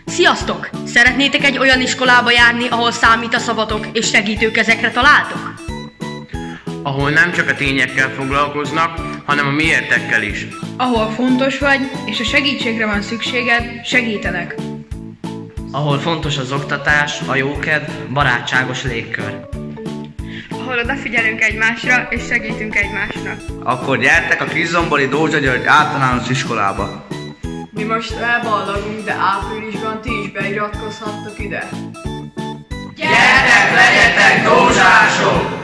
Sziasztok! Szeretnétek egy olyan iskolába járni, ahol számít a szavatok és segítőkezekre találtok? Ahol nem csak a tényekkel foglalkoznak, hanem a miértekkel is. Ahol fontos vagy, és a segítségre van szükséged, segítenek. Ahol fontos az oktatás, a jókedv, barátságos légkör. Ahol odafigyelünk egymásra és segítünk egymásnak. Akkor gyertek a Kiszombori Dózsa György általános iskolába. Mi most elballagunk, de áprilisban ti is beiratkozhattok ide. Gyertek, legyetek dózsások!